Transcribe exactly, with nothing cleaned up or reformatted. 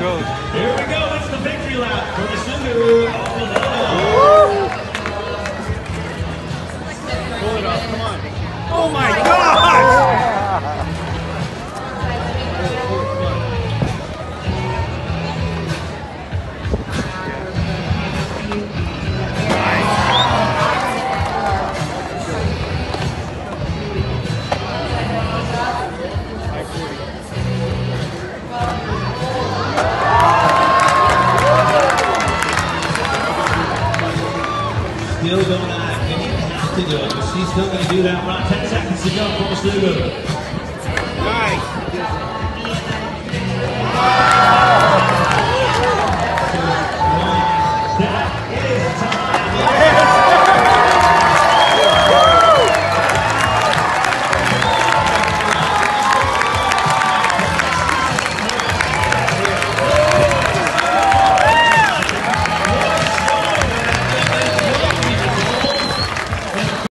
goes. Here we go. It's the victory lap for Misugu Akamoto. Pull it up. Come on. Oh my gosh! Still going to act. Didn't even have to do it, but she's still going to do that. Right, ten seconds to go for Misugu.